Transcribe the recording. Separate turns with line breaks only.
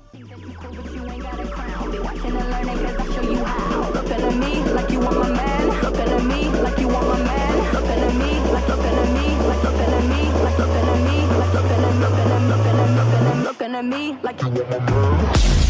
Think that you cool, but you ain't got a crown. Be watching and learning, cause I show you how. Looking at me like you want my man. Looking at me like you want my man. Looking at me like looking at me like looking at me like looking at me like looking at looking at looking at looking at looking at me like you want my man.